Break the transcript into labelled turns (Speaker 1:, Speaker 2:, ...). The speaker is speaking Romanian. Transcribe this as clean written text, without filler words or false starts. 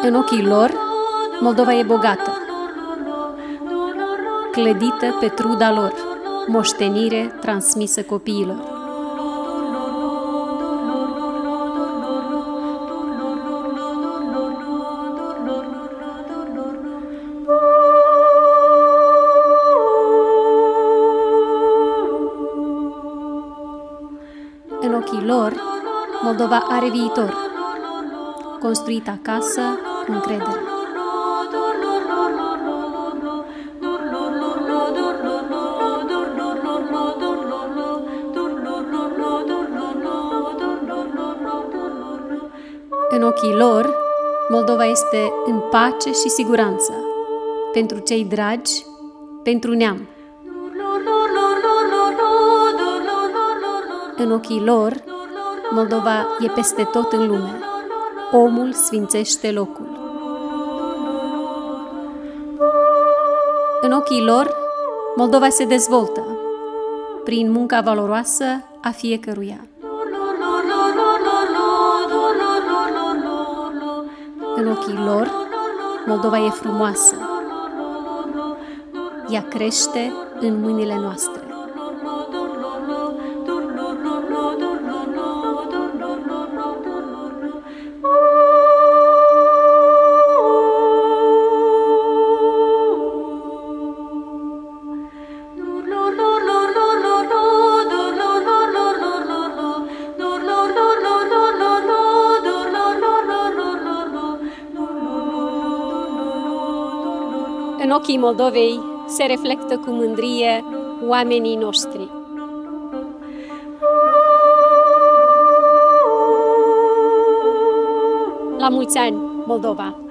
Speaker 1: În ochii lor, Moldova e bogată, clădită pe truda lor, moștenire transmisă copiilor. În ochii lor, Moldova are viitor, construit acasă cu încredere. În ochii lor, Moldova este în pace și siguranță, pentru cei dragi, pentru neam. În ochii lor, Moldova e peste tot în lume. Omul sfințește locul. În ochii lor, Moldova se dezvoltă prin munca valoroasă a fiecăruia. În ochii lor, Moldova e frumoasă. Ea crește în mâinile noastre. În ochii Moldovei se reflectă cu mândrie oamenii noștri. La mulți ani, Moldova!